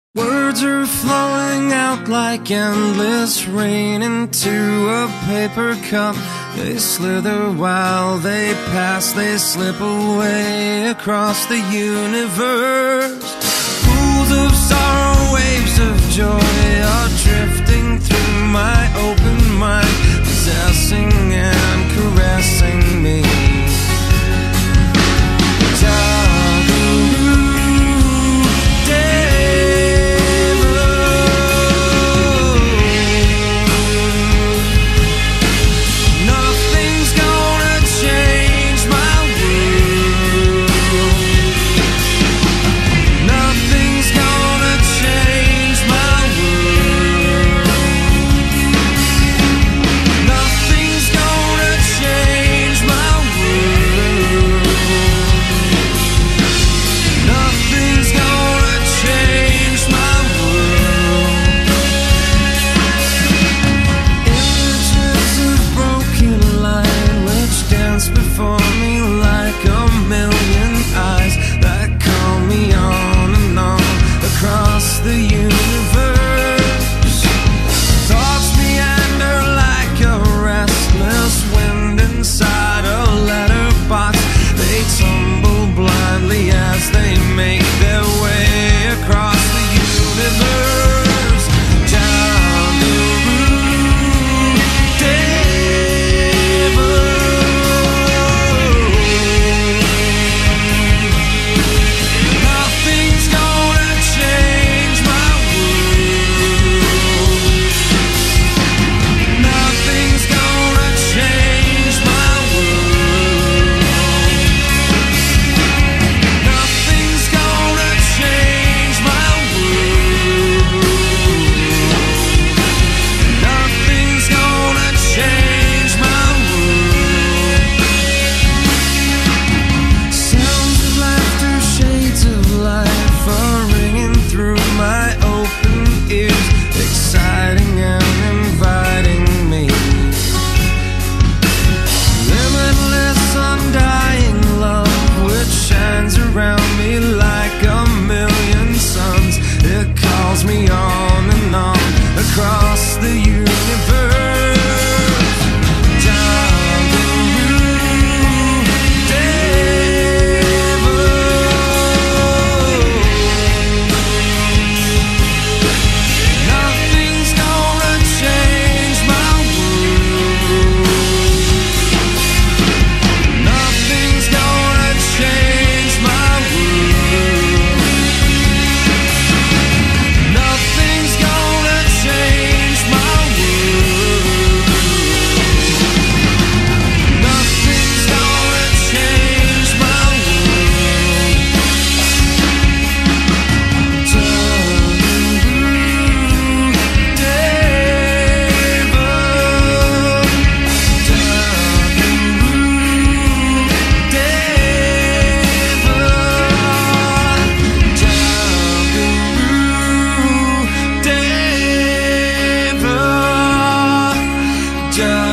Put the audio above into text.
Words are flowing out like endless rain into a paper cup. They slither while they pass, they slip away across the universe. Pools of sorrow, waves of joy are drifting through my open mind, possessing and caressing me. Yeah.